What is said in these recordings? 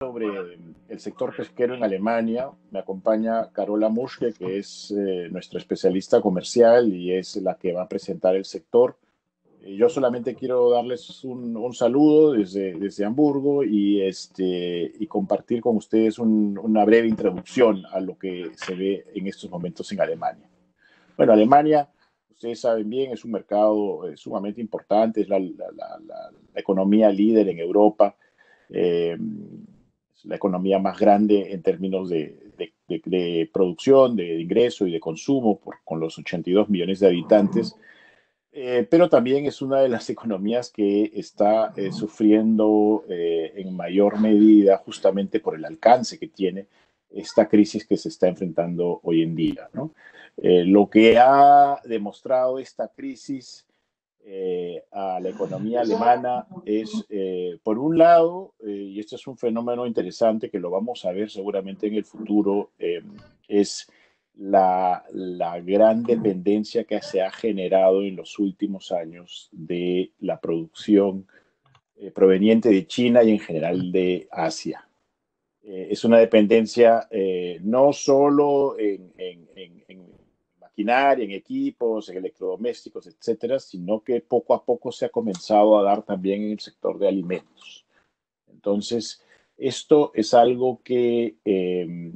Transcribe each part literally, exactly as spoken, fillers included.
sobre el sector pesquero en Alemania. Me acompaña Carola Muschke, que es eh, nuestra especialista comercial y es la que va a presentar el sector. Eh, yo solamente quiero darles un, un saludo desde, desde Hamburgo y, este, y compartir con ustedes un, una breve introducción a lo que se ve en estos momentos en Alemania. Bueno, Alemania, ustedes saben bien, es un mercado eh, sumamente importante, es la, la, la, la, la economía líder en Europa. Eh, es la economía más grande en términos de, de, de, de producción, de ingreso y de consumo, por, con los ochenta y dos millones de habitantes, eh, pero también es una de las economías que está eh, sufriendo eh, en mayor medida justamente por el alcance que tiene esta crisis que se está enfrentando hoy en día, ¿no? Eh, lo que ha demostrado esta crisis eh, a la economía alemana es, eh, por un lado, eh, y este es un fenómeno interesante que lo vamos a ver seguramente en el futuro, eh, es la, la gran dependencia que se ha generado en los últimos años de la producción eh, proveniente de China y en general de Asia. Eh, es una dependencia eh, no solo en, en, en, en maquinaria, en equipos, en electrodomésticos, etcétera, sino que poco a poco se ha comenzado a dar también en el sector de alimentos. Entonces, esto es algo que eh,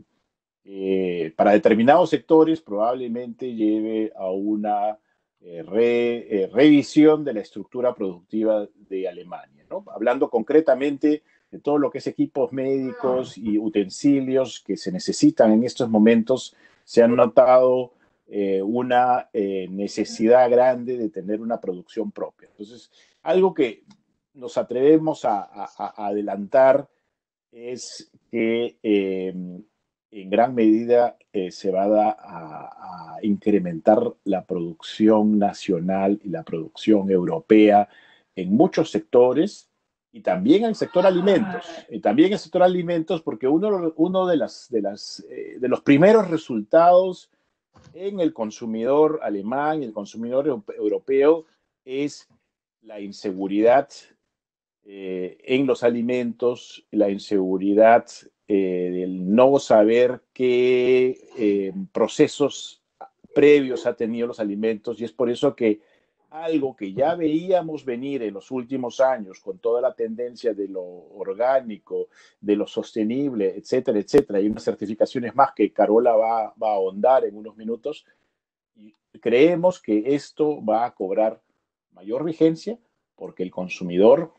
eh, para determinados sectores probablemente lleve a una eh, re, eh, revisión de la estructura productiva de Alemania, ¿no? Hablando concretamente de todo lo que es equipos médicos y utensilios que se necesitan en estos momentos, se han notado eh, una eh, necesidad grande de tener una producción propia. Entonces, algo que nos atrevemos a, a, a adelantar es que eh, en gran medida eh, se va a, a, a, incrementar la producción nacional y la producción europea en muchos sectores y también en el sector alimentos. Y también en el sector alimentos porque uno, uno de, las, de, las, eh, de los primeros resultados en el consumidor alemán y el consumidor europeo es la inseguridad eh, en los alimentos, la inseguridad eh, del no saber qué eh, procesos previos ha tenido los alimentos, y es por eso que algo que ya veíamos venir en los últimos años con toda la tendencia de lo orgánico, de lo sostenible, etcétera, etcétera, y unas certificaciones más que Carola va, va a ahondar en unos minutos, y creemos que esto va a cobrar mayor vigencia porque el consumidor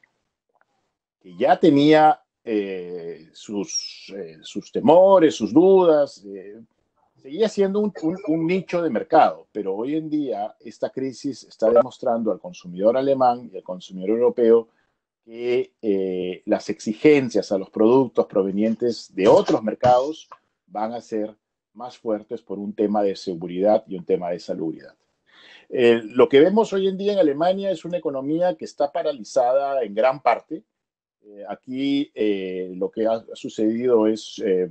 que ya tenía eh, sus, eh, sus temores, sus dudas, eh, seguía siendo un, un, un nicho de mercado, pero hoy en día esta crisis está demostrando al consumidor alemán y al consumidor europeo que eh, las exigencias a los productos provenientes de otros mercados van a ser más fuertes por un tema de seguridad y un tema de salubridad. Eh, lo que vemos hoy en día en Alemania es una economía que está paralizada en gran parte. Eh, aquí eh, lo que ha sucedido es eh,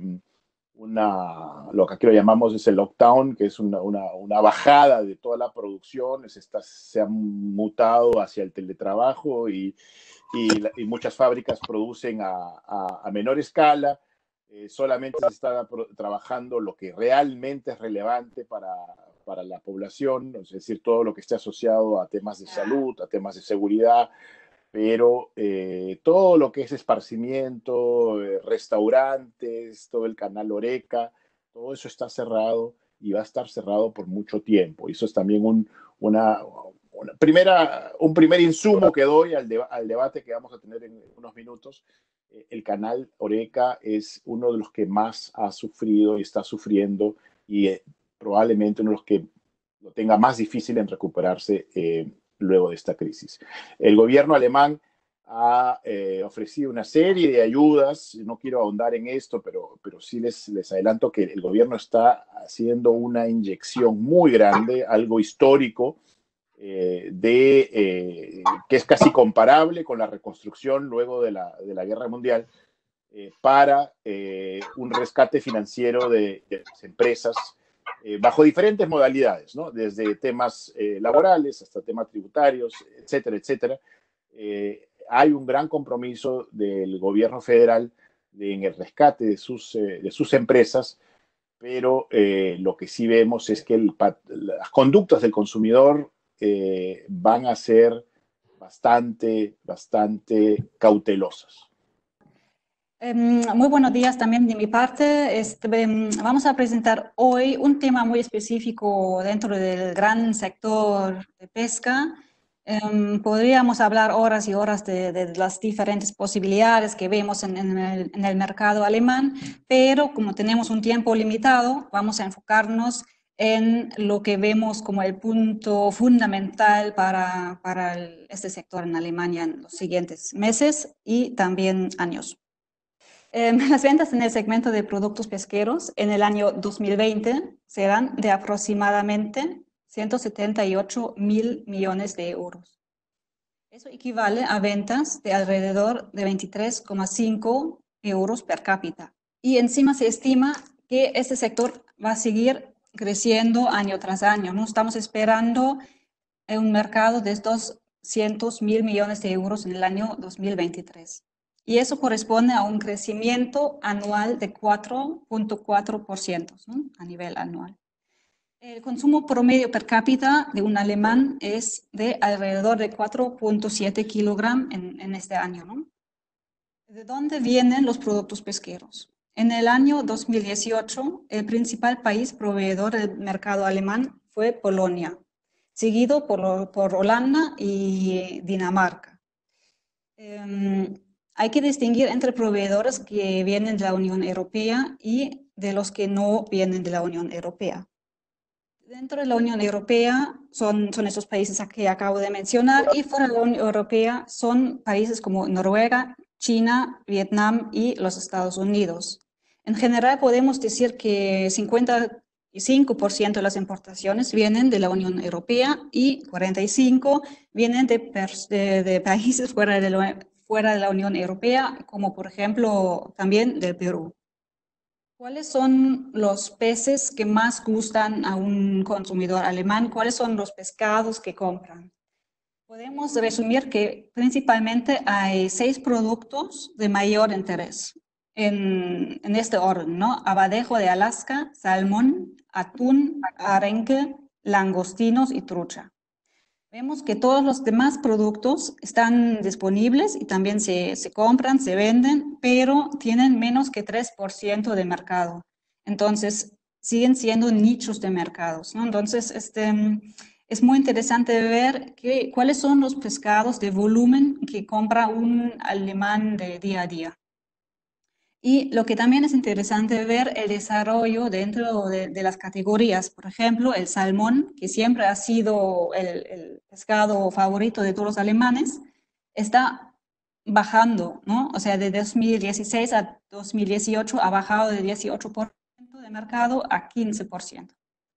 una, lo que aquí lo llamamos es el lockdown, que es una, una, una bajada de toda la producción, es esta, se han mutado hacia el teletrabajo y, y, y muchas fábricas producen a, a, a menor escala, eh, solamente se está trabajando lo que realmente es relevante para, para la población, es decir, todo lo que esté asociado a temas de salud, a temas de seguridad, pero eh, todo lo que es esparcimiento, eh, restaurantes, todo el canal Oreca, todo eso está cerrado y va a estar cerrado por mucho tiempo. Y eso es también un, una, una primera, un primer insumo que doy al, deba al debate que vamos a tener en unos minutos. Eh, el canal Oreca es uno de los que más ha sufrido y está sufriendo y eh, probablemente uno de los que lo tenga más difícil en recuperarse eh, luego de esta crisis. El gobierno alemán ha eh, ofrecido una serie de ayudas, no quiero ahondar en esto, pero, pero sí les, les adelanto que el gobierno está haciendo una inyección muy grande, algo histórico, eh, de, eh, que es casi comparable con la reconstrucción luego de la, de la Guerra Mundial, eh, para eh, un rescate financiero de, de las empresas eh, bajo diferentes modalidades, ¿no? Desde temas eh, laborales hasta temas tributarios, etcétera, etcétera. Eh, hay un gran compromiso del gobierno federal de, en el rescate de sus, eh, de sus empresas, pero eh, lo que sí vemos es que el, las conductas del consumidor eh, van a ser bastante, bastante cautelosas. Um, muy buenos días también de mi parte. Este, um, vamos a presentar hoy un tema muy específico dentro del gran sector de pesca. Um, podríamos hablar horas y horas de, de las diferentes posibilidades que vemos en, en, el, en el mercado alemán, pero como tenemos un tiempo limitado, vamos a enfocarnos en lo que vemos como el punto fundamental para, para el, este sector en Alemania en los siguientes meses y también años. Eh, las ventas en el segmento de productos pesqueros en el año dos mil veinte serán de aproximadamente ciento setenta y ocho mil millones de euros. Eso equivale a ventas de alrededor de veintitrés coma cinco euros per cápita. Y encima se estima que este sector va a seguir creciendo año tras año, ¿no? Estamos esperando un mercado de doscientos mil millones de euros en el año dos mil veintitrés. Y eso corresponde a un crecimiento anual de cuatro punto cuatro por ciento, ¿no? A nivel anual. El consumo promedio per cápita de un alemán es de alrededor de cuatro punto siete kilogramos en, en este año, ¿no? ¿De dónde vienen los productos pesqueros? En el año dos mil dieciocho, el principal país proveedor del mercado alemán fue Polonia, seguido por, por Holanda y Dinamarca. Um, Hay que distinguir entre proveedores que vienen de la Unión Europea y de los que no vienen de la Unión Europea. Dentro de la Unión Europea son, son esos países que acabo de mencionar, y fuera de la Unión Europea son países como Noruega, China, Vietnam y los Estados Unidos. En general podemos decir que cincuenta y cinco por ciento de las importaciones vienen de la Unión Europea y cuarenta y cinco por ciento vienen de, de, de países fuera de, la, fuera de la Unión Europea, como por ejemplo también del Perú. ¿Cuáles son los peces que más gustan a un consumidor alemán? ¿Cuáles son los pescados que compran? Podemos resumir que principalmente hay seis productos de mayor interés en, en este orden, ¿no? Abadejo de Alaska, salmón, atún, arenque, langostinos y trucha. Vemos que todos los demás productos están disponibles y también se, se compran, se venden, pero tienen menos que tres por ciento de mercado. Entonces, siguen siendo nichos de mercados, ¿no? Entonces, este, es muy interesante ver que, cuáles son los pescados de volumen que compra un alemán de día a día. Y lo que también es interesante ver el desarrollo dentro de, de las categorías. Por ejemplo, el salmón, que siempre ha sido el, el pescado favorito de todos los alemanes, está bajando, ¿no? O sea, de dos mil dieciséis a dos mil dieciocho ha bajado de dieciocho por ciento de mercado a quince por ciento.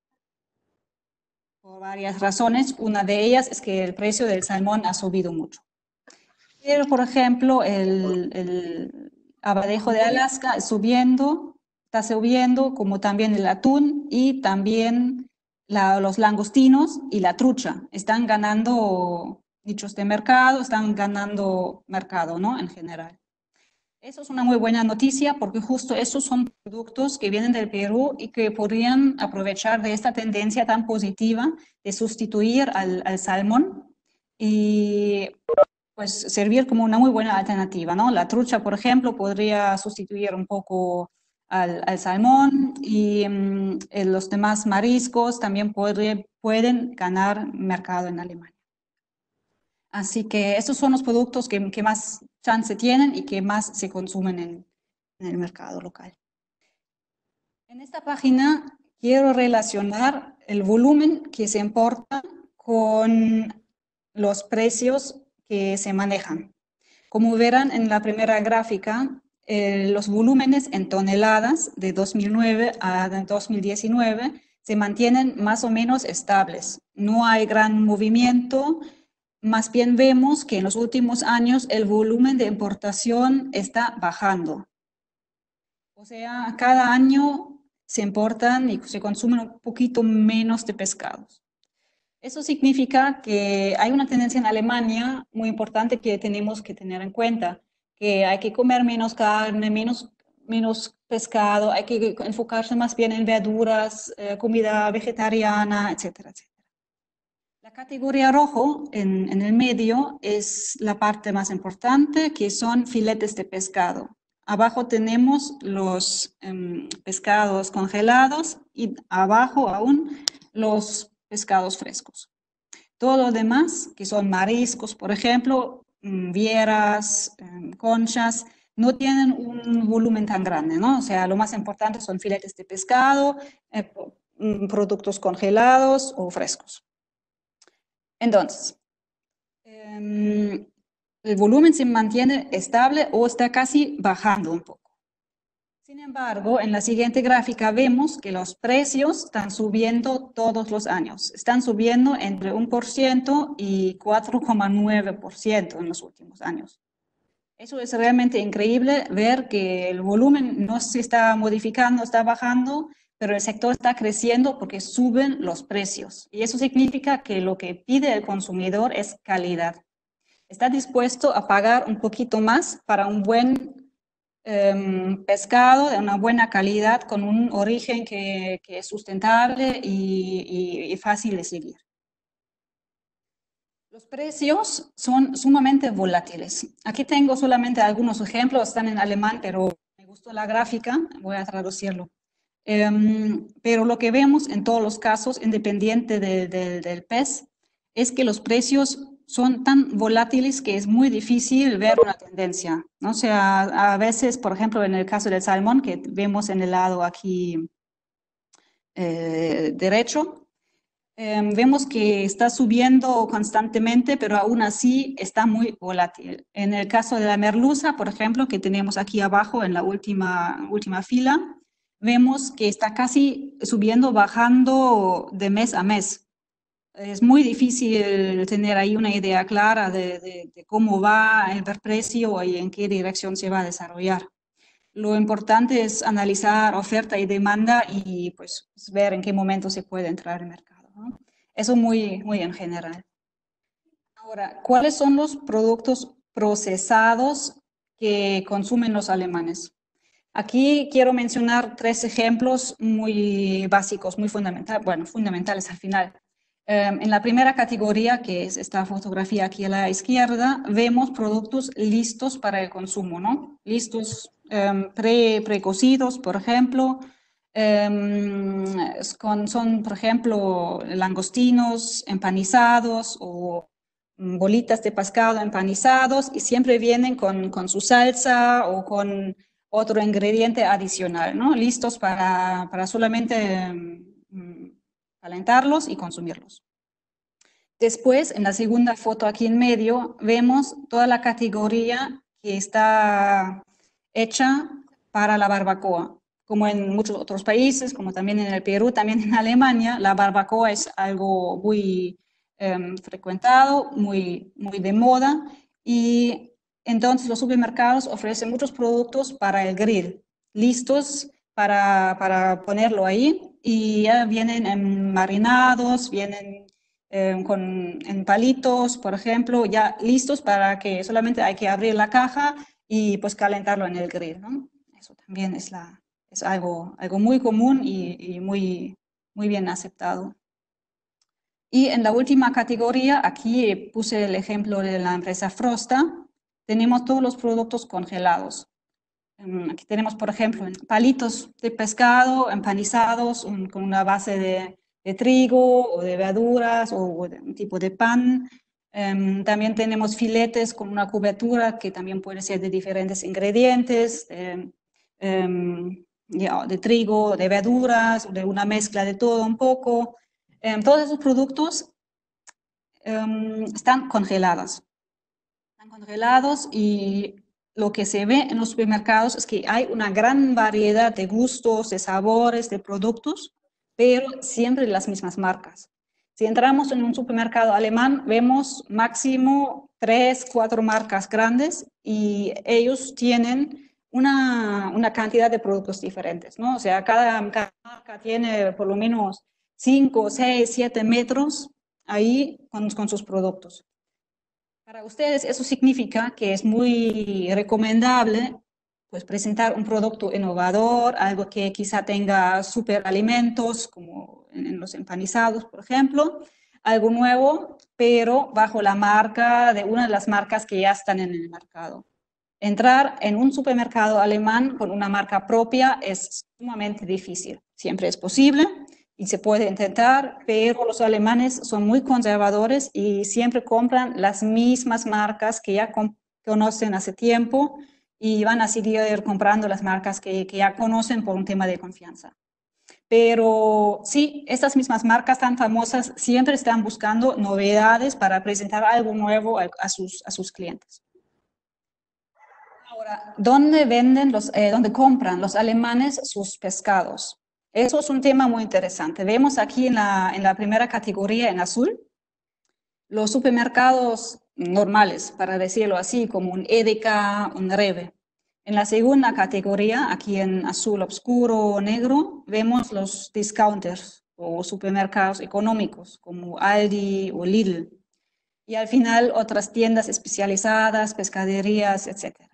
Por varias razones. Una de ellas es que el precio del salmón ha subido mucho. Pero, por ejemplo, el... el abadejo de Alaska subiendo, está subiendo, como también el atún y también la, los langostinos y la trucha. Están ganando nichos de mercado, están ganando mercado, ¿no? En general. Eso es una muy buena noticia porque justo esos son productos que vienen del Perú y que podrían aprovechar de esta tendencia tan positiva de sustituir al, al salmón y pues servir como una muy buena alternativa, ¿no? La trucha, por ejemplo, podría sustituir un poco al, al salmón y um, los demás mariscos también podría, pueden ganar mercado en Alemania. Así que estos son los productos que, que más chance tienen y que más se consumen en, en el mercado local. En esta página quiero relacionar el volumen que se importa con los precios que se manejan. Como verán en la primera gráfica, eh, los volúmenes en toneladas de dos mil nueve a dos mil diecinueve se mantienen más o menos estables. No hay gran movimiento, más bien vemos que en los últimos años el volumen de importación está bajando. O sea, cada año se importan y se consumen un poquito menos de pescados. Eso significa que hay una tendencia en Alemania muy importante que tenemos que tener en cuenta, que hay que comer menos carne, menos, menos pescado, hay que enfocarse más bien en verduras, eh, comida vegetariana, etcétera, etcétera. La categoría rojo en, en el medio es la parte más importante, que son filetes de pescado. Abajo tenemos los um, pescados congelados y abajo aún los pescados frescos. Todo lo demás, que son mariscos, por ejemplo, vieras, conchas, no tienen un volumen tan grande, ¿no? O sea, lo más importante son filetes de pescado, eh, productos congelados o frescos. Entonces, eh, el volumen se mantiene estable o está casi bajando un poco. Sin embargo, en la siguiente gráfica vemos que los precios están subiendo todos los años. Están subiendo entre un por ciento y cuatro coma nueve por ciento en los últimos años. Eso es realmente increíble ver que el volumen no se está modificando, está bajando, pero el sector está creciendo porque suben los precios. Y eso significa que lo que pide el consumidor es calidad. Está dispuesto a pagar un poquito más para un buen Um, pescado de una buena calidad con un origen que, que es sustentable y, y, y fácil de seguir. Los precios son sumamente volátiles. Aquí tengo solamente algunos ejemplos, están en alemán, pero me gustó la gráfica, voy a traducirlo. Um, pero lo que vemos en todos los casos, independiente de, de, del pez, es que los precios son tan volátiles que es muy difícil ver una tendencia, ¿no? O sea, a veces, por ejemplo, en el caso del salmón, que vemos en el lado aquí eh, derecho, eh, vemos que está subiendo constantemente, pero aún así está muy volátil. En el caso de la merluza, por ejemplo, que tenemos aquí abajo en la última, última fila, vemos que está casi subiendo, bajando de mes a mes. Es muy difícil tener ahí una idea clara de, de, de cómo va el precio y en qué dirección se va a desarrollar. Lo importante es analizar oferta y demanda y pues ver en qué momento se puede entrar al mercado, ¿no? Eso muy, muy en general. Ahora, ¿cuáles son los productos procesados que consumen los alemanes? Aquí quiero mencionar tres ejemplos muy básicos, muy fundamentales, bueno, fundamentales al final. Um, en la primera categoría, que es esta fotografía aquí a la izquierda, vemos productos listos para el consumo, ¿no? Listos, um, pre, precocidos, por ejemplo, um, con, son, por ejemplo, langostinos empanizados o bolitas de pescado empanizados y siempre vienen con, con su salsa o con otro ingrediente adicional, ¿no? Listos para, para solamente um, calentarlos y consumirlos. Después, en la segunda foto aquí en medio, vemos toda la categoría que está hecha para la barbacoa. Como en muchos otros países, como también en el Perú, también en Alemania, la barbacoa es algo muy um, frecuentado, muy, muy de moda, y entonces los supermercados ofrecen muchos productos para el grill, listos para, para ponerlo ahí, y ya vienen en marinados, vienen eh, con, en palitos, por ejemplo, ya listos para que solamente hay que abrir la caja y pues calentarlo en el grill, ¿no? Eso también es, la, es algo, algo muy común y, y muy, muy bien aceptado. Y en la última categoría, aquí puse el ejemplo de la empresa Frosta, tenemos todos los productos congelados. Aquí tenemos, por ejemplo, palitos de pescado empanizados un, con una base de, de trigo o de verduras o, o de un tipo de pan. Um, también tenemos filetes con una cobertura que también puede ser de diferentes ingredientes, de, um, yeah, de trigo, de verduras, o de una mezcla de todo un poco. Um, todos esos productos um, están congelados. Están congelados y lo que se ve en los supermercados es que hay una gran variedad de gustos, de sabores, de productos, pero siempre las mismas marcas. Si entramos en un supermercado alemán, vemos máximo tres, cuatro marcas grandes y ellos tienen una, una cantidad de productos diferentes, ¿no? O sea, cada, cada marca tiene por lo menos cinco, seis, siete metros ahí con, con sus productos. Para ustedes eso significa que es muy recomendable pues, presentar un producto innovador, algo que quizá tenga superalimentos, como en los empanizados, por ejemplo, algo nuevo, pero bajo la marca de una de las marcas que ya están en el mercado. Entrar en un supermercado alemán con una marca propia es sumamente difícil. Siempre es posible y se puede intentar, pero los alemanes son muy conservadores y siempre compran las mismas marcas que ya conocen hace tiempo y van a seguir comprando las marcas que, que ya conocen por un tema de confianza. Pero sí, estas mismas marcas tan famosas siempre están buscando novedades para presentar algo nuevo a, a, sus, a sus clientes. Ahora, ¿dónde venden los, eh, dónde compran los alemanes sus pescados? Eso es un tema muy interesante. Vemos aquí en la, en la primera categoría en azul los supermercados normales, para decirlo así, como un Edeka, un Rewe. En la segunda categoría, aquí en azul oscuro o negro, vemos los discounters o supermercados económicos como Aldi o Lidl. Y al final otras tiendas especializadas, pescaderías, etcétera.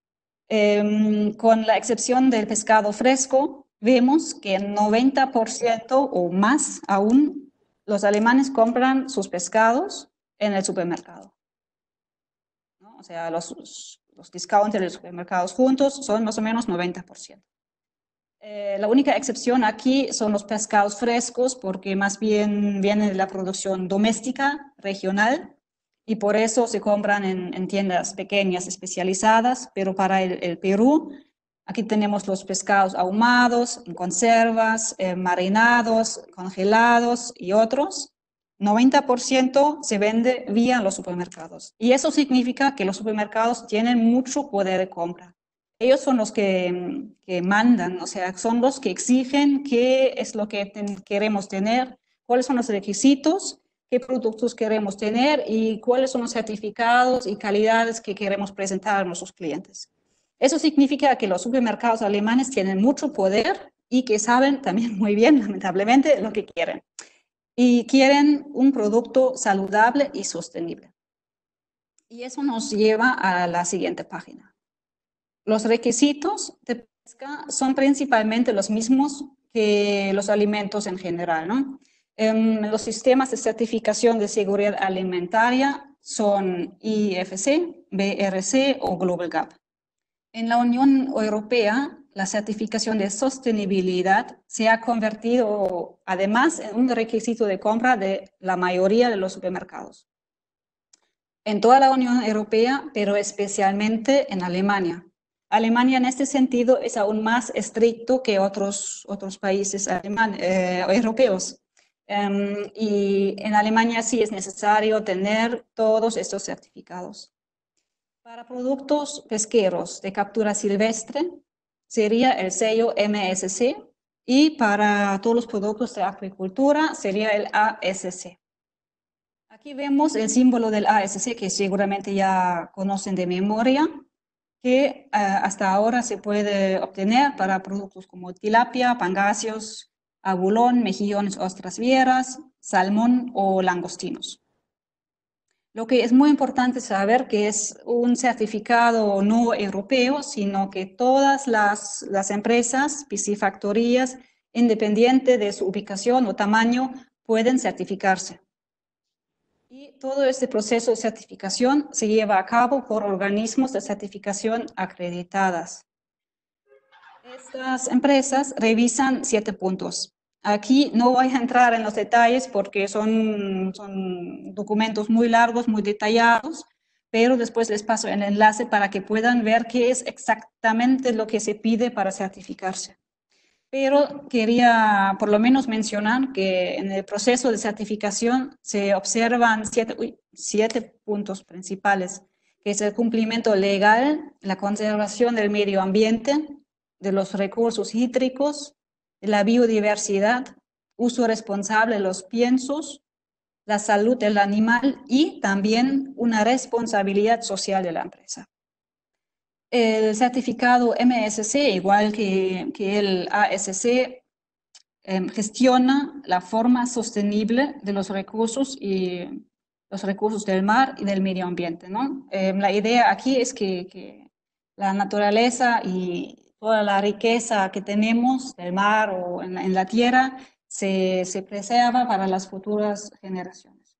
Eh, con la excepción del pescado fresco, vemos que el noventa por ciento o más aún los alemanes compran sus pescados en el supermercado, ¿no? O sea, los, los discounters de los supermercados juntos son más o menos noventa por ciento. Eh, la única excepción aquí son los pescados frescos porque más bien vienen de la producción doméstica, regional, y por eso se compran en, en tiendas pequeñas especializadas, pero para el, el Perú, aquí tenemos los pescados ahumados, en conservas, eh, marinados, congelados y otros. noventa por ciento se vende vía los supermercados. Y eso significa que los supermercados tienen mucho poder de compra. Ellos son los que, que mandan, o sea, son los que exigen qué es lo que ten, queremos tener, cuáles son los requisitos, qué productos queremos tener y cuáles son los certificados y calidades que queremos presentar a nuestros clientes. Eso significa que los supermercados alemanes tienen mucho poder y que saben también muy bien, lamentablemente, lo que quieren. Y quieren un producto saludable y sostenible. Y eso nos lleva a la siguiente página. Los requisitos de pesca son principalmente los mismos que los alimentos en general, ¿no? Um, los sistemas de certificación de seguridad alimentaria son I F C, B R C o Global Gap. En la Unión Europea, la certificación de sostenibilidad se ha convertido además en un requisito de compra de la mayoría de los supermercados. En toda la Unión Europea, pero especialmente en Alemania. Alemania en este sentido es aún más estricto que otros, otros países aleman, eh, europeos. Um, y en Alemania sí es necesario tener todos estos certificados. Para productos pesqueros de captura silvestre sería el sello M S C y para todos los productos de acuicultura sería el A S C. Aquí vemos el símbolo del A S C que seguramente ya conocen de memoria, que uh, hasta ahora se puede obtener para productos como tilapia, pangasios, abulón, mejillones, ostras vieras, salmón o langostinos. Lo que es muy importante saber que es un certificado no europeo, sino que todas las, las empresas, piscifactorías, independiente de su ubicación o tamaño, pueden certificarse. Y todo este proceso de certificación se lleva a cabo por organismos de certificación acreditadas. Estas empresas revisan siete puntos. Aquí no voy a entrar en los detalles porque son, son documentos muy largos, muy detallados, pero después les paso el enlace para que puedan ver qué es exactamente lo que se pide para certificarse. Pero quería por lo menos mencionar que en el proceso de certificación se observan siete, uy, siete puntos principales, que es el cumplimiento legal, la conservación del medio ambiente, de los recursos hídricos, la biodiversidad, uso responsable de los piensos, la salud del animal y también una responsabilidad social de la empresa. El certificado M S C, igual que, que el A S C, eh, gestiona la forma sostenible de los recursos y los recursos del mar y del medio ambiente, ¿no? Eh, la idea aquí es que, que la naturaleza y toda la riqueza que tenemos del mar o en, en la tierra se, se preserva para las futuras generaciones.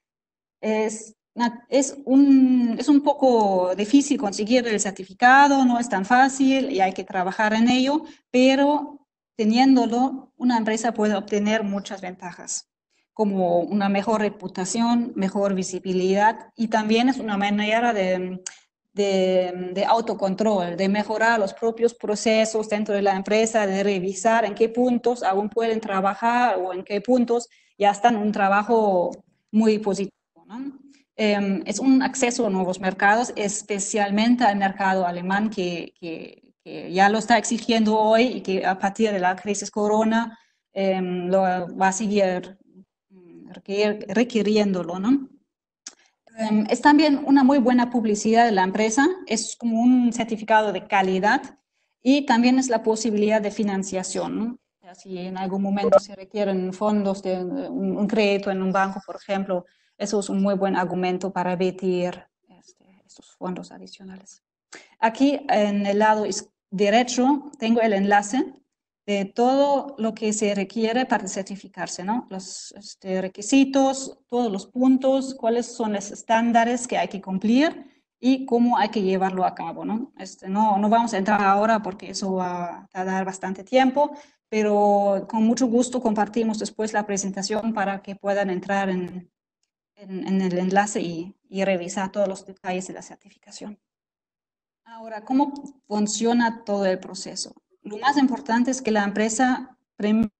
Es, es, un, es un poco difícil conseguir el certificado, no es tan fácil y hay que trabajar en ello, pero teniéndolo, una empresa puede obtener muchas ventajas, como una mejor reputación, mejor visibilidad, y también es una manera de, de, de autocontrol, de mejorar los propios procesos dentro de la empresa, de revisar en qué puntos aún pueden trabajar o en qué puntos ya están en un trabajo muy positivo, ¿no? Eh, es un acceso a nuevos mercados, especialmente al mercado alemán que, que, que, ya lo está exigiendo hoy y que a partir de la crisis corona eh, lo va a seguir requiriéndolo, ¿no? Eh, es también una muy buena publicidad de la empresa, es como un certificado de calidad y también es la posibilidad de financiación, ¿no? Si en algún momento se requieren fondos de un, un crédito en un banco, por ejemplo, eso es un muy buen argumento para emitir este, estos fondos adicionales. Aquí en el lado derecho tengo el enlace de todo lo que se requiere para certificarse, ¿no? Los este, requisitos, todos los puntos, cuáles son los estándares que hay que cumplir y cómo hay que llevarlo a cabo, ¿no? Este, no, no vamos a entrar ahora porque eso va a tardar bastante tiempo, pero con mucho gusto compartimos después la presentación para que puedan entrar en, en, en el enlace y, y revisar todos los detalles de la certificación. Ahora, ¿cómo funciona todo el proceso? Lo más importante es que la empresa primero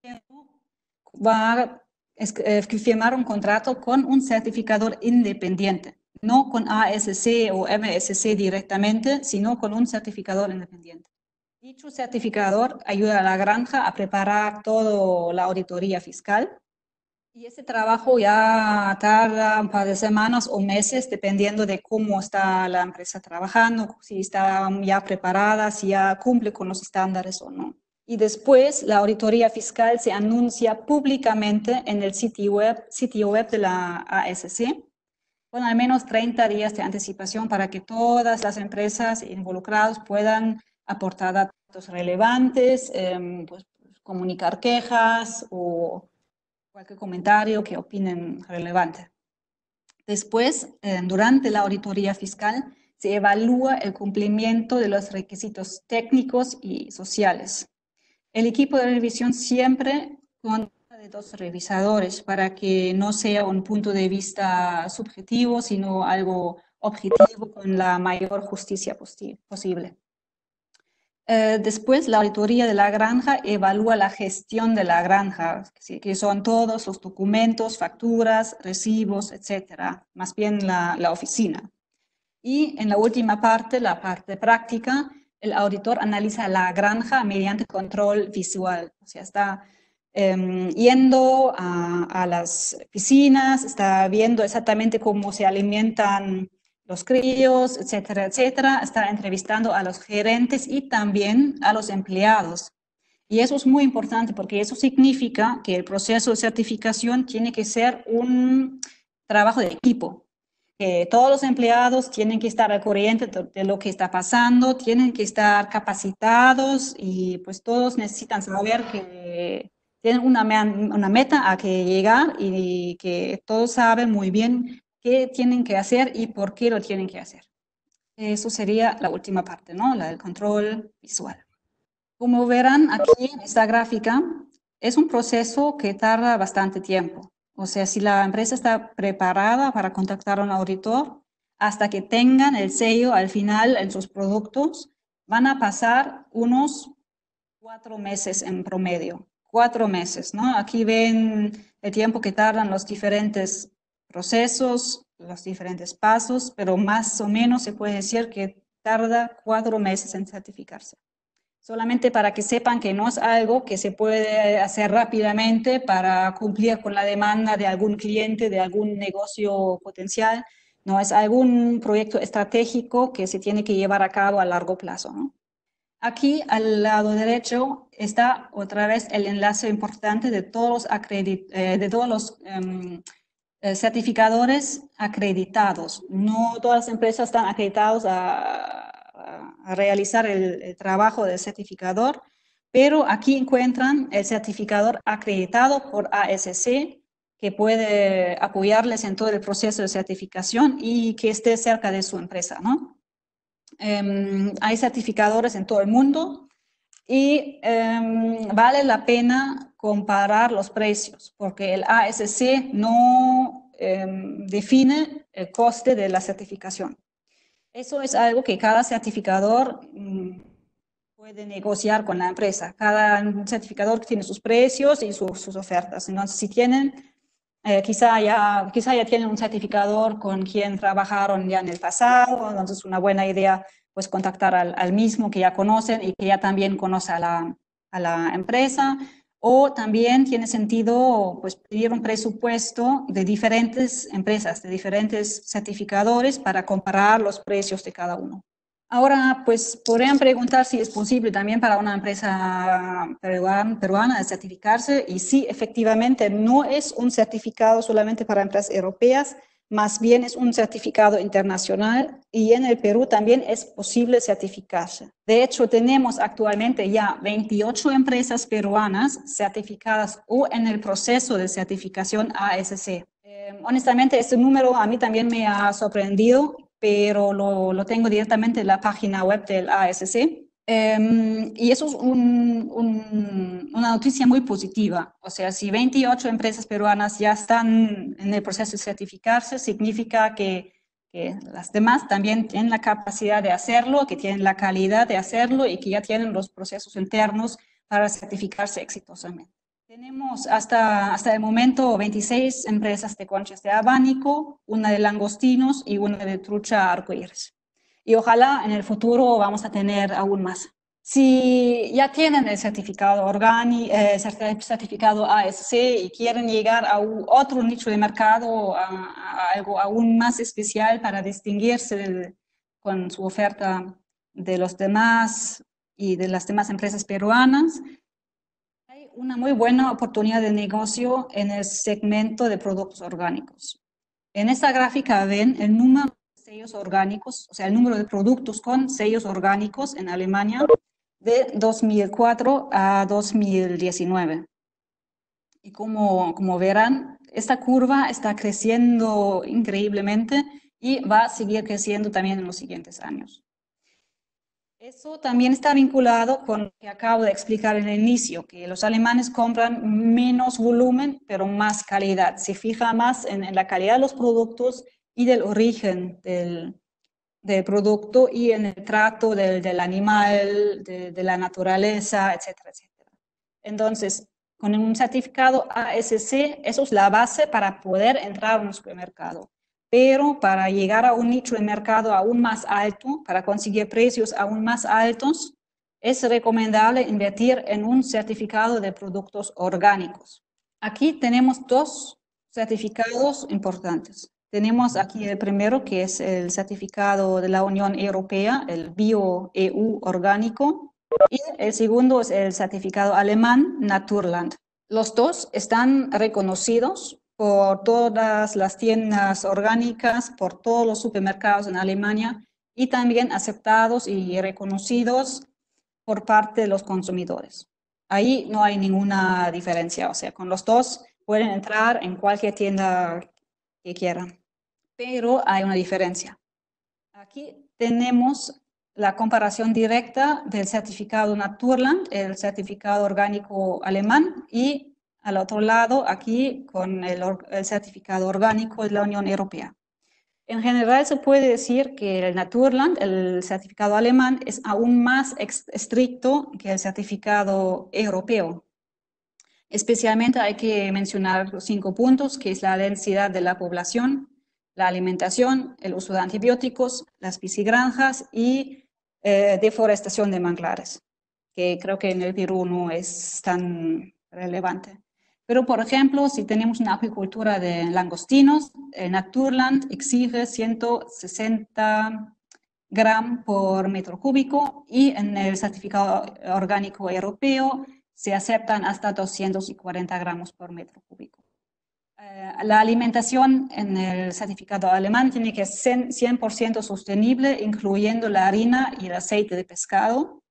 va a firmar un contrato con un certificador independiente, no con A S C o M S C directamente, sino con un certificador independiente. Dicho certificador ayuda a la granja a preparar toda la auditoría fiscal. Y ese trabajo ya tarda un par de semanas o meses, dependiendo de cómo está la empresa trabajando, si está ya preparada, si ya cumple con los estándares o no. Y después la auditoría fiscal se anuncia públicamente en el sitio web, sitio web de la A S C, con al menos treinta días de anticipación para que todas las empresas involucradas puedan aportar datos relevantes, eh, pues, comunicar quejas o cualquier comentario que opinen relevante. Después, eh, durante la auditoría fiscal, se evalúa el cumplimiento de los requisitos técnicos y sociales. El equipo de revisión siempre consta de dos revisadores para que no sea un punto de vista subjetivo, sino algo objetivo con la mayor justicia posible. Eh, después, la auditoría de la granja evalúa la gestión de la granja, que son todos los documentos, facturas, recibos, etcétera, más bien la, la oficina. Y en la última parte, la parte práctica, el auditor analiza la granja mediante control visual, o sea, está eh, yendo a, a las piscinas, está viendo exactamente cómo se alimentan los críos, etcétera, etcétera, está entrevistando a los gerentes y también a los empleados. Y eso es muy importante porque eso significa que el proceso de certificación tiene que ser un trabajo de equipo. Que todos los empleados tienen que estar al corriente de lo que está pasando, tienen que estar capacitados y pues todos necesitan saber que tienen una, una meta a que llegar y que todos saben muy bien qué tienen que hacer y por qué lo tienen que hacer. Eso sería la última parte, ¿no? La del control visual. Como verán aquí en esta gráfica, es un proceso que tarda bastante tiempo. O sea, si la empresa está preparada para contactar a un auditor, hasta que tengan el sello al final en sus productos, van a pasar unos cuatro meses en promedio. Cuatro meses, ¿no? Aquí ven el tiempo que tardan los diferentes procesos, los diferentes pasos, pero más o menos se puede decir que tarda cuatro meses en certificarse. Solamente para que sepan que no es algo que se puede hacer rápidamente para cumplir con la demanda de algún cliente, de algún negocio potencial. No, es algún proyecto estratégico que se tiene que llevar a cabo a largo plazo, ¿no? Aquí al lado derecho está otra vez el enlace importante de todos los, acredit eh, de todos los um, eh, certificadores acreditados. No todas las empresas están acreditadas a, a, a realizar el, el trabajo del certificador, pero aquí encuentran el certificador acreditado por A S C, que puede apoyarles en todo el proceso de certificación y que esté cerca de su empresa, ¿no? Um, hay certificadores en todo el mundo y um, vale la pena comparar los precios, porque el A S C no um, define el coste de la certificación. Eso es algo que cada certificador um, puede negociar con la empresa. Cada certificador tiene sus precios y sus, sus ofertas. Entonces, si tienen, eh, quizá, ya, quizá ya tienen un certificador con quien trabajaron ya en el pasado, entonces es una buena idea pues contactar al, al mismo que ya conocen y que ya también conoce a la, a la empresa. O también tiene sentido pues, pedir un presupuesto de diferentes empresas, de diferentes certificadores para comparar los precios de cada uno. Ahora, pues podrían preguntar si es posible también para una empresa peruana, peruana de certificarse, y sí, efectivamente, no es un certificado solamente para empresas europeas, más bien es un certificado internacional, y en el Perú también es posible certificarse. De hecho, tenemos actualmente ya veintiocho empresas peruanas certificadas o en el proceso de certificación A S C. Eh, honestamente, este número a mí también me ha sorprendido, pero lo, lo tengo directamente en la página web del A S C. Um, y eso es un, un, una noticia muy positiva. O sea, si veintiocho empresas peruanas ya están en el proceso de certificarse, significa que, que las demás también tienen la capacidad de hacerlo, que tienen la calidad de hacerlo y que ya tienen los procesos internos para certificarse exitosamente. Tenemos hasta, hasta el momento veintiséis empresas de conchas de abanico, una de langostinos y una de trucha arcoíris. Y ojalá en el futuro vamos a tener aún más. Si ya tienen el certificado orgánico, eh, certificado A S C y quieren llegar a un, otro nicho de mercado, a, a algo aún más especial para distinguirse del, con su oferta de los demás y de las demás empresas peruanas, hay una muy buena oportunidad de negocio en el segmento de productos orgánicos. En esta gráfica ven el número de sellos orgánicos, o sea, el número de productos con sellos orgánicos en Alemania de dos mil cuatro a dos mil diecinueve. Y como, como verán, esta curva está creciendo increíblemente y va a seguir creciendo también en los siguientes años. Eso también está vinculado con lo que acabo de explicar en el inicio, que los alemanes compran menos volumen, pero más calidad. Se fija más en, en la calidad de los productos y del origen del, del producto y en el trato del, del animal, de, de la naturaleza, etcétera, etcétera. Entonces, con un certificado A S C, eso es la base para poder entrar a un supermercado. Pero para llegar a un nicho de mercado aún más alto, para conseguir precios aún más altos, es recomendable invertir en un certificado de productos orgánicos. Aquí tenemos dos certificados importantes. Tenemos aquí el primero, que es el certificado de la Unión Europea, el Bio-E U orgánico, y el segundo es el certificado alemán Naturland. Los dos están reconocidos por todas las tiendas orgánicas, por todos los supermercados en Alemania y también aceptados y reconocidos por parte de los consumidores. Ahí no hay ninguna diferencia, o sea, con los dos pueden entrar en cualquier tienda que quieran, pero hay una diferencia. Aquí tenemos la comparación directa del certificado Naturland, el certificado orgánico alemán, y al otro lado, aquí, con el, el certificado orgánico de la Unión Europea. En general, se puede decir que el Naturland, el certificado alemán, es aún más estricto que el certificado europeo. Especialmente hay que mencionar los cinco puntos, que es la densidad de la población, la alimentación, el uso de antibióticos, las piscigranjas y eh, deforestación de manglares, que creo que en el Perú no es tan relevante. Pero, por ejemplo, si tenemos una acuicultura de langostinos, el Naturland exige ciento sesenta gramos por metro cúbico y en el certificado orgánico europeo se aceptan hasta doscientos cuarenta gramos por metro cúbico. Eh, la alimentación en el certificado alemán tiene que ser cien por ciento sostenible, incluyendo la harina y el aceite de pescado.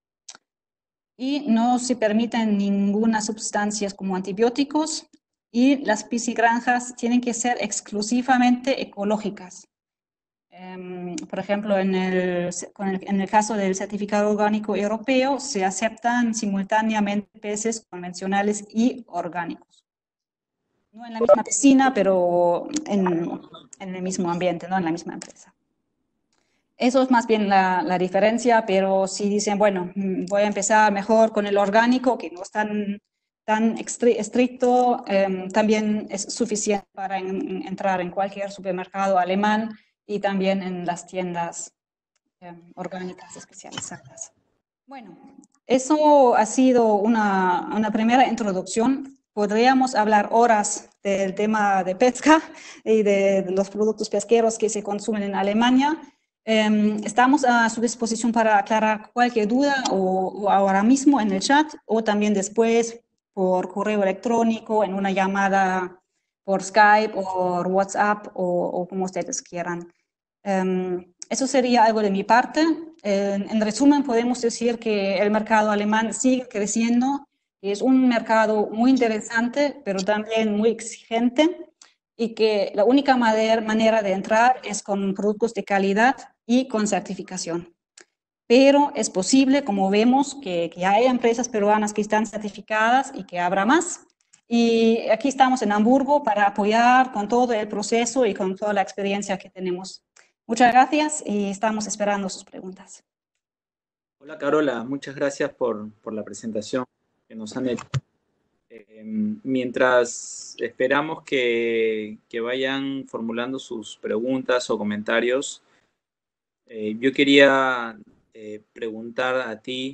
Y no se permiten ninguna sustancias como antibióticos. Y las piscigranjas tienen que ser exclusivamente ecológicas. Um, por ejemplo, en el, en el caso del certificado orgánico europeo, se aceptan simultáneamente peces convencionales y orgánicos. No en la misma piscina, pero en, en el mismo ambiente, no en la misma empresa. Eso es más bien la, la diferencia, pero si dicen, bueno, voy a empezar mejor con el orgánico, que no es tan, tan estricto, eh, también es suficiente para en, entrar en cualquier supermercado alemán y también en las tiendas eh, orgánicas especializadas. Bueno, eso ha sido una, una primera introducción. Podríamos hablar horas del tema de pesca y de los productos pesqueros que se consumen en Alemania. Eh, estamos a su disposición para aclarar cualquier duda o, o ahora mismo en el chat o también después por correo electrónico, en una llamada por Skype o por WhatsApp o, o como ustedes quieran. Um, eso sería algo de mi parte. Eh, en resumen, podemos decir que el mercado alemán sigue creciendo. Es un mercado muy interesante, pero también muy exigente, y que la única manera de entrar es con productos de calidad y con certificación. Pero es posible, como vemos, que, que hay empresas peruanas que están certificadas y que habrá más. Y aquí estamos en Hamburgo para apoyar con todo el proceso y con toda la experiencia que tenemos. Muchas gracias y estamos esperando sus preguntas. Hola Carola, muchas gracias por, por la presentación que nos han hecho. Eh, mientras esperamos que, que vayan formulando sus preguntas o comentarios, eh, yo quería eh, preguntar a ti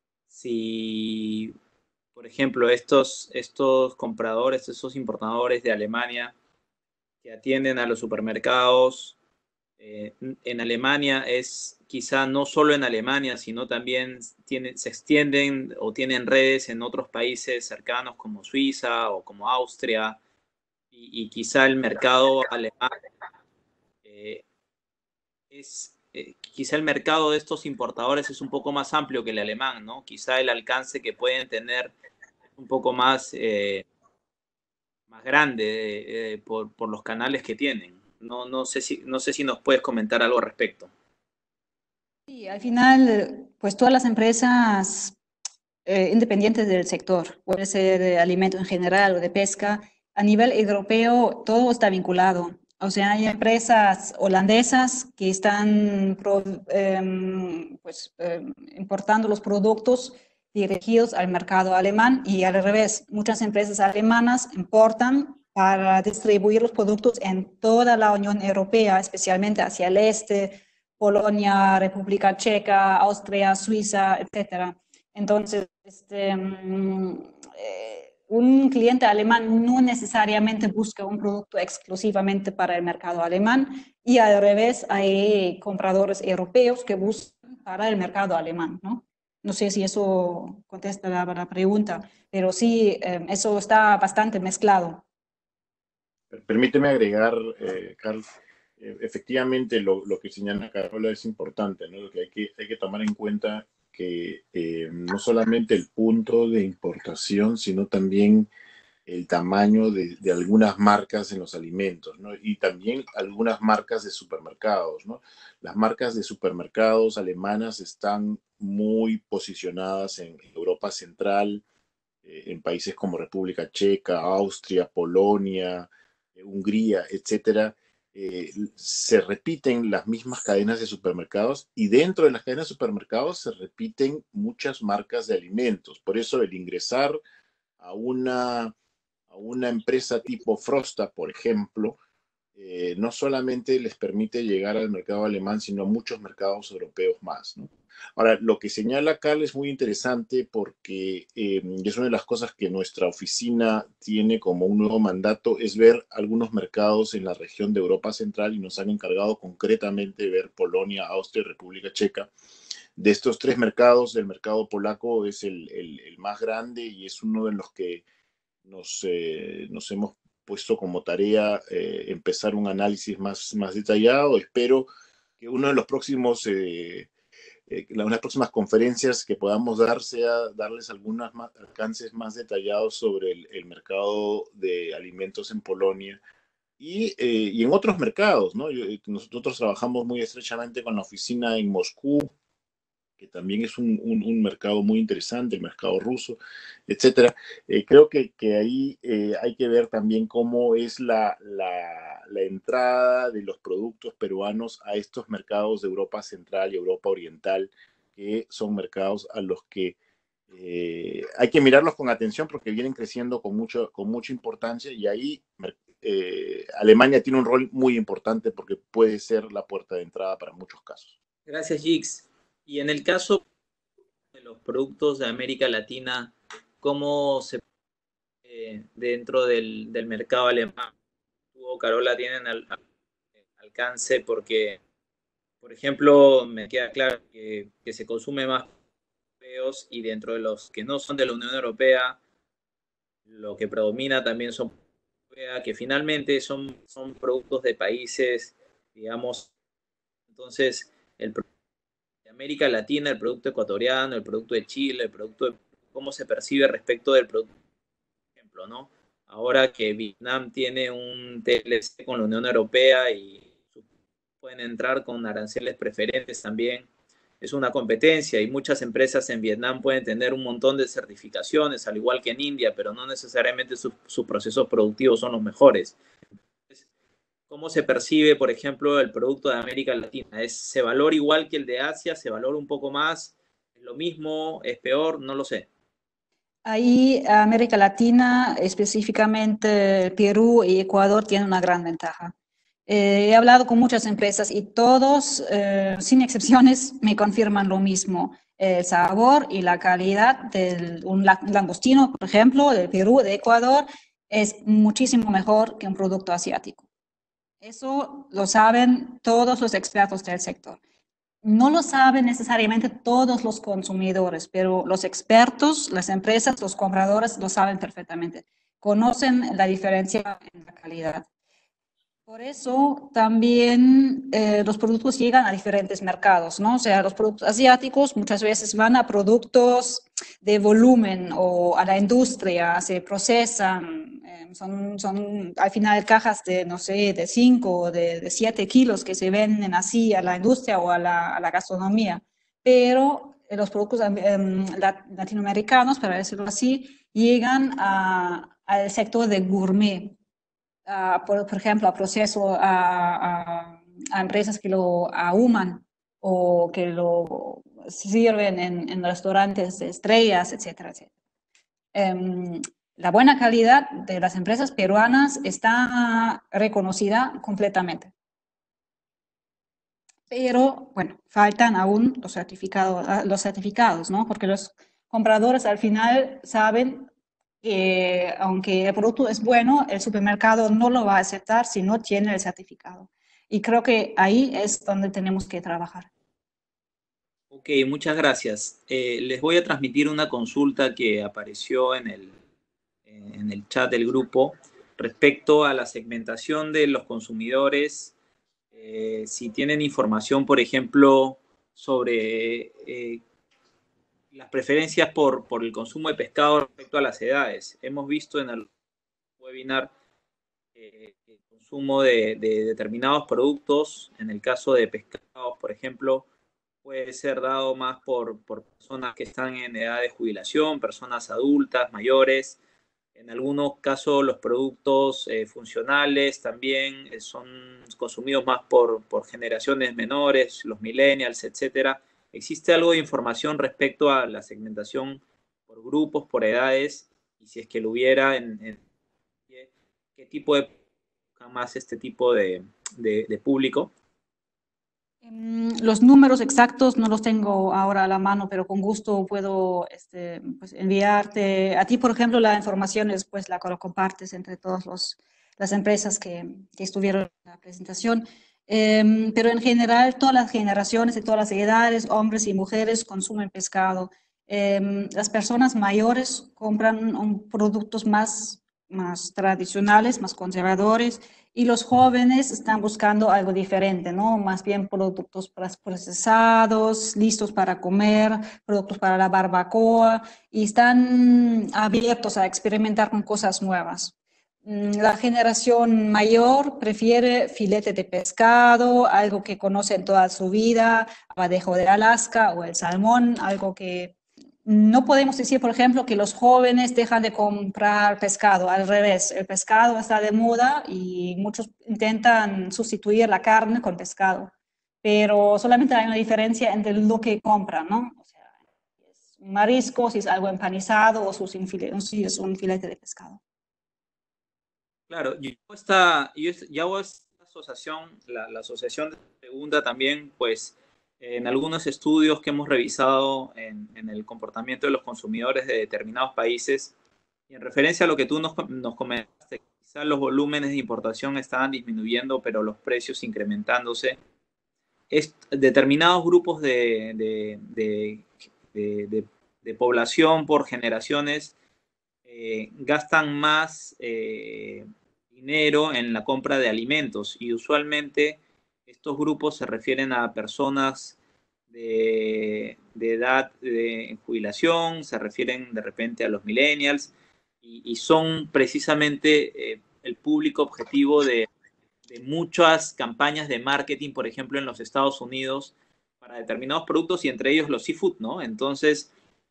si, por ejemplo, estos, estos compradores, estos importadores de Alemania que atienden a los supermercados, eh, en Alemania es quizá no solo en Alemania, sino también tiene, se extienden o tienen redes en otros países cercanos como Suiza o como Austria, y, y quizá el mercado alemán eh, es, eh, quizá el mercado de estos importadores es un poco más amplio que el alemán, ¿no? Quizá el alcance que pueden tener es un poco más, eh, más grande eh, por, por los canales que tienen. No, no, sé si, no sé si nos puedes comentar algo al respecto. Sí, al final, pues todas las empresas eh, independientes del sector, puede ser de alimento en general o de pesca, a nivel europeo todo está vinculado. O sea, hay empresas holandesas que están pro, eh, pues, eh, importando los productos dirigidos al mercado alemán y al revés, muchas empresas alemanas importan para distribuir los productos en toda la Unión Europea, especialmente hacia el este, Polonia, República Checa, Austria, Suiza, etcétera. Entonces, este, eh, un cliente alemán no necesariamente busca un producto exclusivamente para el mercado alemán y al revés hay compradores europeos que buscan para el mercado alemán, ¿no? No sé si eso contesta la, la pregunta, pero sí, eh, eso está bastante mezclado. Permíteme agregar, eh, Carl, eh, efectivamente lo, lo que señala Carola es importante, ¿no? Lo que hay que, hay que tomar en cuenta que eh, no solamente el punto de importación, sino también el tamaño de, de algunas marcas en los alimentos, ¿no? Y también algunas marcas de supermercados, ¿no? Las marcas de supermercados alemanas están muy posicionadas en Europa Central, eh, en países como República Checa, Austria, Polonia, eh, Hungría, etcétera. Eh, se repiten las mismas cadenas de supermercados y dentro de las cadenas de supermercados se repiten muchas marcas de alimentos. Por eso el ingresar a una, a una empresa tipo Frosta, por ejemplo, eh, no solamente les permite llegar al mercado alemán, sino a muchos mercados europeos más, ¿no? Ahora, lo que señala Carl es muy interesante porque eh, es una de las cosas que nuestra oficina tiene como un nuevo mandato, es ver algunos mercados en la región de Europa Central y nos han encargado concretamente de ver Polonia, Austria y República Checa. De estos tres mercados, el mercado polaco es el, el, el más grande y es uno de los que nos, eh, nos hemos puesto como tarea eh, empezar un análisis más, más detallado. Espero que uno de los próximos, eh, eh, unas próximas conferencias que podamos dar sea darles algunos más, alcances más detallados sobre el, el mercado de alimentos en Polonia y, eh, y en otros mercados, ¿no? Yo, nosotros trabajamos muy estrechamente con la oficina en Moscú, que también es un, un, un mercado muy interesante, el mercado ruso, etcétera. Eh, creo que, que ahí eh, hay que ver también cómo es la, la, la entrada de los productos peruanos a estos mercados de Europa Central y Europa Oriental, que son mercados a los que eh, hay que mirarlos con atención porque vienen creciendo con, mucho, con mucha importancia y ahí eh, Alemania tiene un rol muy importante porque puede ser la puerta de entrada para muchos casos. Gracias, Gix. Y en el caso de los productos de América Latina, ¿cómo se eh, dentro del, del mercado alemán? ¿Tú o Carola tienen al, al, alcance? Porque, por ejemplo, me queda claro que, que se consume más europeos y dentro de los que no son de la Unión Europea, lo que predomina también son que finalmente son, son productos de países, digamos, entonces el producto de América Latina, el producto ecuatoriano, el producto de Chile, el producto de cómo se percibe respecto del producto, por ejemplo, ¿no? Ahora que Vietnam tiene un T L C con la Unión Europea y pueden entrar con aranceles preferentes también, es una competencia y muchas empresas en Vietnam pueden tener un montón de certificaciones, al igual que en India, pero no necesariamente sus, sus procesos productivos son los mejores. ¿Cómo se percibe, por ejemplo, el producto de América Latina? ¿Es, ¿Se valora igual que el de Asia? ¿Se valora un poco más? ¿Es lo mismo? ¿Es peor? No lo sé. Ahí América Latina, específicamente Perú y Ecuador, tienen una gran ventaja. Eh, he hablado con muchas empresas y todos, eh, sin excepciones, me confirman lo mismo. El sabor y la calidad de un langostino, por ejemplo, de Perú, de Ecuador, es muchísimo mejor que un producto asiático. Eso lo saben todos los expertos del sector. No lo saben necesariamente todos los consumidores, pero los expertos, las empresas, los compradores lo saben perfectamente. Conocen la diferencia en la calidad. Por eso también eh, los productos llegan a diferentes mercados, ¿no? O sea, los productos asiáticos muchas veces van a productos de volumen o a la industria, se procesan, eh, son, son al final cajas de, no sé, de cinco o de, de siete kilos que se venden así a la industria o a la, a la gastronomía. Pero eh, los productos eh, latinoamericanos, para decirlo así, llegan a, al sector de gourmet. Uh, por, por, ejemplo, a proceso a, a, a, empresas que lo ahuman o que lo sirven en, en restaurantes de estrellas, etcétera, etcétera. Um, la buena calidad de las empresas peruanas está reconocida completamente. Pero, bueno, faltan aún los certificados, los certificados, ¿no? Porque los compradores al final saben que aunque el producto es bueno, el supermercado no lo va a aceptar si no tiene el certificado. Y creo que ahí es donde tenemos que trabajar. Ok, muchas gracias. Eh, les voy a transmitir una consulta que apareció en el, en el chat del grupo respecto a la segmentación de los consumidores. Eh, si tienen información, por ejemplo, sobre eh, las preferencias por, por el consumo de pescado respecto a las edades. Hemos visto en el webinar eh, el consumo de, de determinados productos, en el caso de pescados, por ejemplo, puede ser dado más por, por personas que están en edad de jubilación, personas adultas, mayores. En algunos casos los productos eh, funcionales también eh, son consumidos más por, por generaciones menores, los millennials, etcétera. ¿Existe algo de información respecto a la segmentación por grupos, por edades? Y si es que lo hubiera, en, en ¿qué tipo de más este tipo de, de, de público? Los números exactos no los tengo ahora a la mano, pero con gusto puedo este, pues enviarte a ti, por ejemplo, la información, después la compartes entre todas los, las empresas que, que estuvieron en la presentación. Eh, pero en general, todas las generaciones de todas las edades, hombres y mujeres, consumen pescado. Eh, las personas mayores compran un, productos más más tradicionales, más conservadores, y los jóvenes están buscando algo diferente, ¿no? Más bien productos procesados, listos para comer, productos para la barbacoa, y están abiertos a experimentar con cosas nuevas. La generación mayor prefiere filete de pescado, algo que conocen toda su vida, abadejo de Alaska o el salmón, algo que no podemos decir, por ejemplo, que los jóvenes dejan de comprar pescado. Al revés, el pescado está de moda y muchos intentan sustituir la carne con pescado. Pero solamente hay una diferencia entre lo que compran, ¿no? O sea, si es un marisco, si es algo empanizado o si es un filete de pescado. Claro, yo esta, yo ya hago esta asociación, la, la asociación de segunda también, pues en algunos estudios que hemos revisado en, en el comportamiento de los consumidores de determinados países, y en referencia a lo que tú nos, nos comentaste, quizás los volúmenes de importación estaban disminuyendo, pero los precios incrementándose. Es, determinados grupos de, de, de, de, de, de población por generaciones Eh, gastan más eh, dinero en la compra de alimentos y usualmente estos grupos se refieren a personas de, de edad de jubilación, se refieren de repente a los millennials y, y son precisamente eh, el público objetivo de, de muchas campañas de marketing, por ejemplo, en los Estados Unidos para determinados productos y entre ellos los seafood, ¿no? Entonces,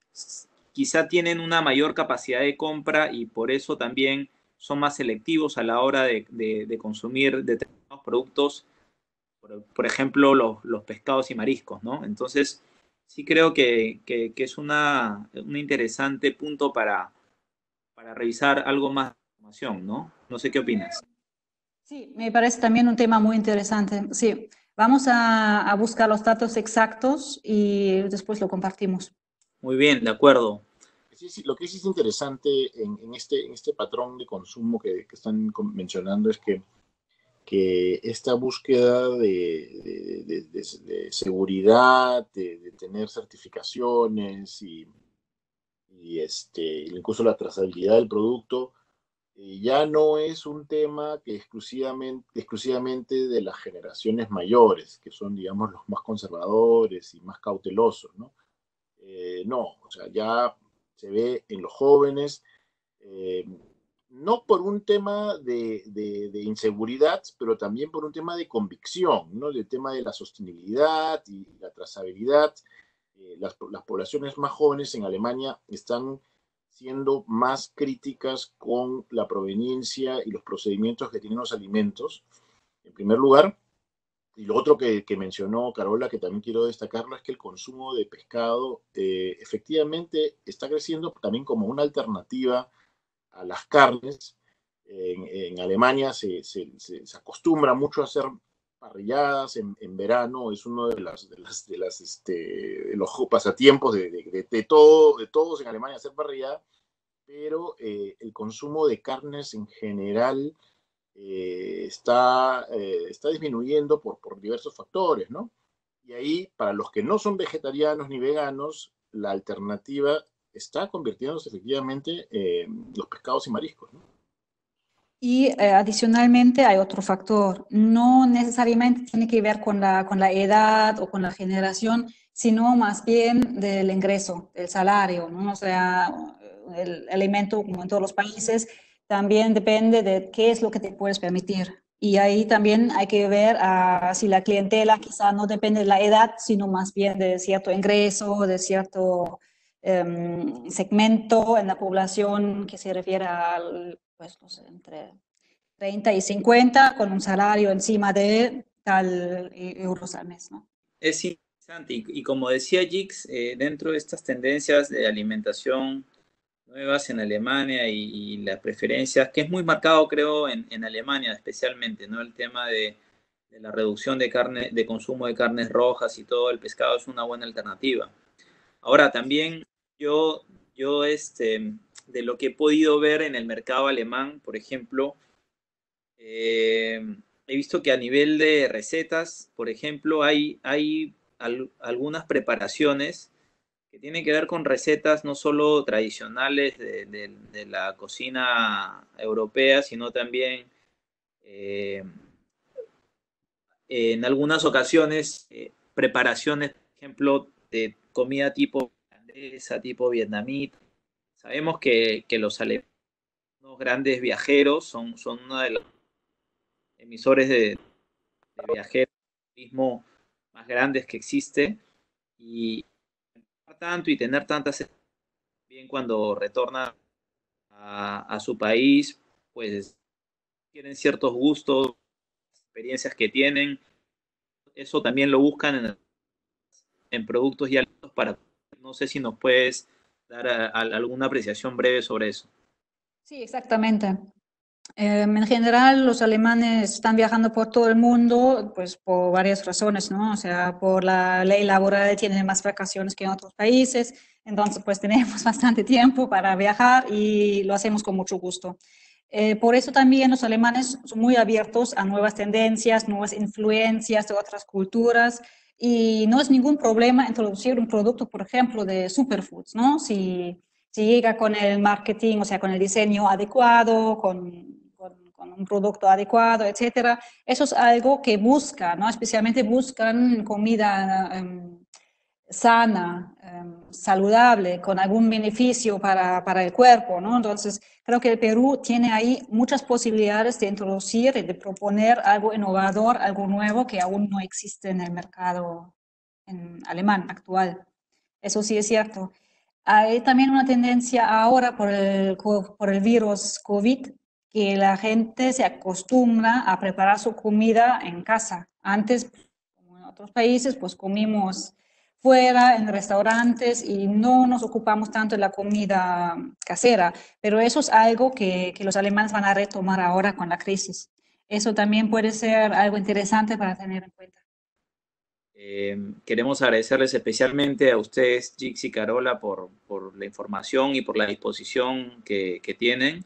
quizá tienen una mayor capacidad de compra y por eso también son más selectivos a la hora de, de, de consumir determinados productos, por, por ejemplo, los, los, pescados y mariscos, ¿no? Entonces, sí creo que, que, que es una, un interesante punto para, para revisar algo más de información, ¿no? No sé qué opinas. Sí, me parece también un tema muy interesante. Sí, vamos a, a buscar los datos exactos y después lo compartimos. Muy bien, de acuerdo. Sí, sí, lo que sí es interesante en, en, este, en este patrón de consumo que, que están mencionando es que, que esta búsqueda de, de, de, de, de seguridad, de, de, tener certificaciones y, y este, incluso la trazabilidad del producto, eh, ya no es un tema que exclusivamente, exclusivamente de las generaciones mayores, que son, digamos, los más conservadores y más cautelosos, ¿no? Eh, no, o sea, ya se ve en los jóvenes, eh, no por un tema de, de, de, inseguridad, pero también por un tema de convicción, ¿no? El tema de la sostenibilidad y la trazabilidad. Eh, las, las poblaciones más jóvenes en Alemania están siendo más críticas con la proveniencia y los procedimientos que tienen los alimentos, en primer lugar. Y lo otro que, que mencionó Carola, que también quiero destacarlo, es que el consumo de pescado eh, efectivamente está creciendo también como una alternativa a las carnes. En, en Alemania se, se, se, se, acostumbra mucho a hacer parrilladas en, en verano, es uno de, las, de, las, de, las, este, de los pasatiempos de, de, de, todo, de todos en Alemania hacer parrillada, pero eh, el consumo de carnes en general eh, está, eh, está disminuyendo por, por diversos factores, ¿no? Y ahí, para los que no son vegetarianos ni veganos, la alternativa está convirtiéndose efectivamente en los pescados y mariscos, ¿no? Y eh, adicionalmente hay otro factor, no necesariamente tiene que ver con la, con la edad o con la generación, sino más bien del ingreso, del salario, ¿no? O sea, el alimento, como en todos los países, también depende de qué es lo que te puedes permitir. Y ahí también hay que ver uh, si la clientela quizá no depende de la edad, sino más bien de cierto ingreso, de cierto um, segmento en la población que se refiere al, pues, no sé, entre treinta y cincuenta, con un salario encima de tal euros al mes, ¿no? Es interesante. Y, y como decía Jix, eh, dentro de estas tendencias de alimentación nuevas en Alemania y, y las preferencias, que es muy marcado, creo, en, en Alemania especialmente, ¿no? El tema de, de la reducción de carne, de consumo de carnes rojas y todo, el pescado es una buena alternativa. Ahora, también yo, yo este, de lo que he podido ver en el mercado alemán, por ejemplo, eh, he visto que a nivel de recetas, por ejemplo, hay, hay al, algunas preparaciones que tiene que ver con recetas no solo tradicionales de, de, de la cocina europea, sino también eh, en algunas ocasiones eh, preparaciones, por ejemplo, de comida tipo tailandesa, tipo vietnamita. Sabemos que, que los alemanes, unos grandes viajeros, son, son uno de los emisores de, de viajeros turismo más grandes que existe, y tanto y tener tantas bien cuando retornan a, a su país, pues tienen ciertos gustos, experiencias que tienen, eso también lo buscan en, en productos y alimentos para, no sé si nos puedes dar a, a, alguna apreciación breve sobre eso. Sí, exactamente. Eh, en general, los alemanes están viajando por todo el mundo, pues por varias razones, ¿no? O sea, por la ley laboral tienen más vacaciones que en otros países, entonces pues tenemos bastante tiempo para viajar y lo hacemos con mucho gusto. Eh, por eso también los alemanes son muy abiertos a nuevas tendencias, nuevas influencias de otras culturas, y no es ningún problema introducir un producto, por ejemplo, de superfoods, ¿no? Si si llega con el marketing, o sea, con el diseño adecuado, con, con, con, un producto adecuado, etcétera. Eso es algo que buscan, ¿no? Especialmente buscan comida um, sana, um, saludable, con algún beneficio para, para el cuerpo, ¿no? Entonces, creo que el Perú tiene ahí muchas posibilidades de introducir y de proponer algo innovador, algo nuevo que aún no existe en el mercado en alemán actual. Eso sí es cierto. Hay también una tendencia ahora por el, por el virus COVID, que la gente se acostumbra a preparar su comida en casa. Antes, como en otros países, pues comimos fuera, en restaurantes, y no nos ocupamos tanto de la comida casera. Pero eso es algo que, que los alemanes van a retomar ahora con la crisis. Eso también puede ser algo interesante para tener en cuenta. Eh, queremos agradecerles especialmente a ustedes, Jix y Carola, por, por la información y por la disposición que, que tienen.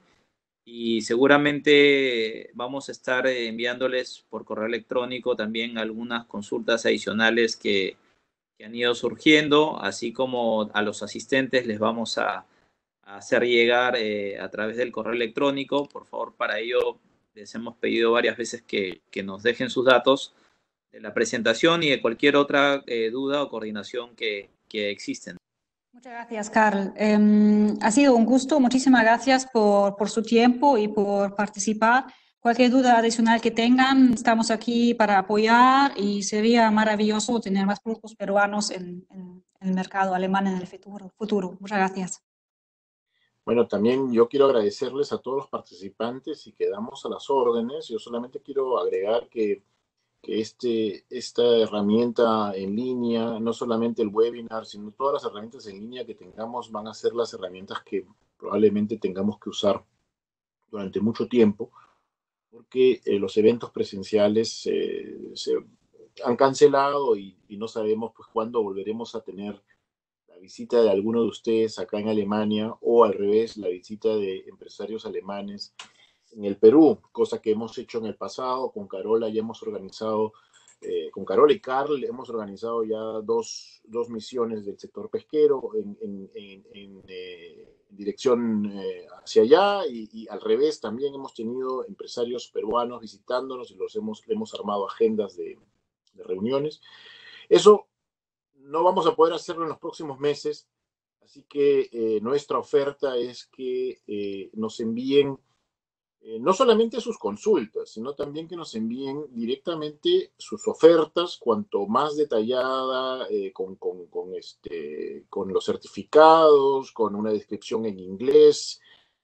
Y seguramente vamos a estar enviándoles por correo electrónico también algunas consultas adicionales que, que han ido surgiendo, así como a los asistentes les vamos a, a hacer llegar eh, a través del correo electrónico. Por favor, para ello les hemos pedido varias veces que, que nos dejen sus datos de la presentación y de cualquier otra eh, duda o coordinación que, que existen. Muchas gracias, Carl. Eh, ha sido un gusto. Muchísimas gracias por, por su tiempo y por participar. Cualquier duda adicional que tengan, estamos aquí para apoyar, y sería maravilloso tener más productos peruanos en, en, en el mercado alemán en el futuro, futuro. Muchas gracias. Bueno, también yo quiero agradecerles a todos los participantes y quedamos a las órdenes. Yo solamente quiero agregar que, que este, esta herramienta en línea, no solamente el webinar, sino todas las herramientas en línea que tengamos van a ser las herramientas que probablemente tengamos que usar durante mucho tiempo, porque eh, los eventos presenciales eh, se han cancelado y, y no sabemos pues cuándo volveremos a tener la visita de alguno de ustedes acá en Alemania, o al revés, la visita de empresarios alemanes en el Perú, cosa que hemos hecho en el pasado. Con Carola ya hemos organizado, eh, con Carola y Carl hemos organizado ya dos, dos misiones del sector pesquero en, en, en, en, eh, en dirección eh, hacia allá, y, y al revés también hemos tenido empresarios peruanos visitándonos y los hemos, hemos armado agendas de, de reuniones. Eso no vamos a poder hacerlo en los próximos meses, así que eh, nuestra oferta es que eh, nos envíen eh, no solamente sus consultas, sino también que nos envíen directamente sus ofertas, cuanto más detallada, eh, con, con, con, este, con los certificados, con una descripción en inglés,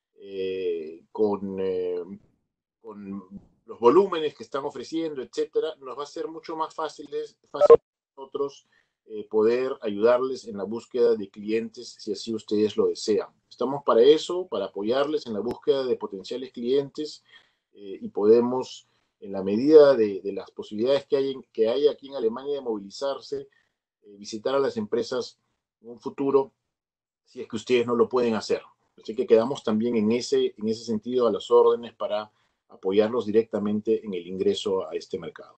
eh, con, eh, con los volúmenes que están ofreciendo, etcétera. Nos va a ser mucho más fácil, fácil nosotros eh, poder ayudarles en la búsqueda de clientes, si así ustedes lo desean. Estamos para eso, para apoyarles en la búsqueda de potenciales clientes, eh, y podemos, en la medida de, de las posibilidades que hay, en, que hay aquí en Alemania de movilizarse, eh, visitar a las empresas en un futuro, si es que ustedes no lo pueden hacer. Así que quedamos también en ese, en ese sentido a las órdenes para apoyarlos directamente en el ingreso a este mercado.